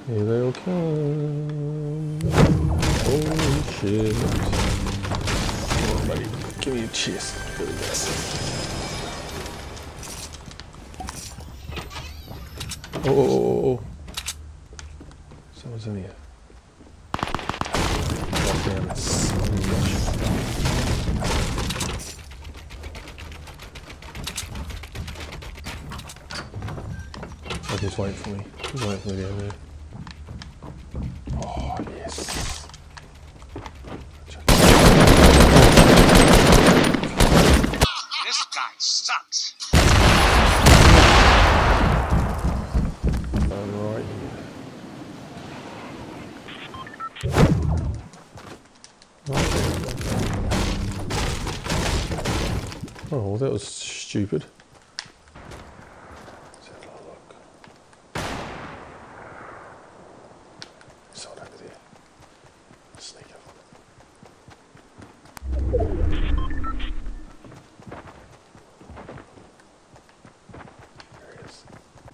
Here they'll come. Holy shit. Come on, buddy. Give me a chest. Look at this. Oh. Someone's in here. Drop down that son of a bitch. Oh, he's waiting for me. He's waiting for me down there. Oh, yes. This guy sucks. Right here. Oh, well, that was stupid. Let's have a little look. Someone over there. Sneak up on it. There he is.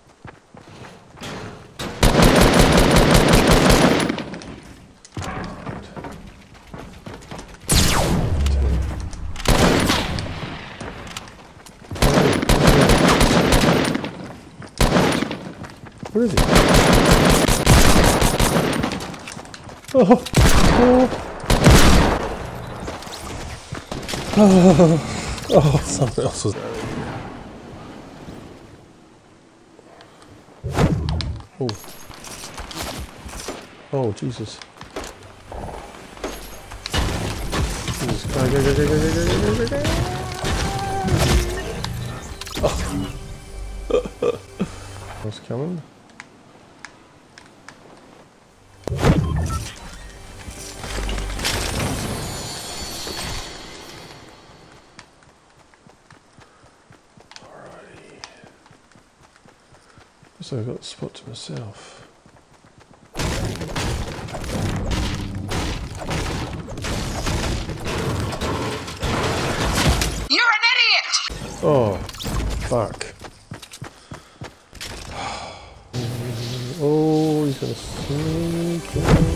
Where is he? Oh, something else was there. Oh. Oh, Jesus. Jesus. Go. Oh. What's coming? So I've got the spot to myself. You're an idiot! Oh, fuck. Oh, he's gonna sneak in.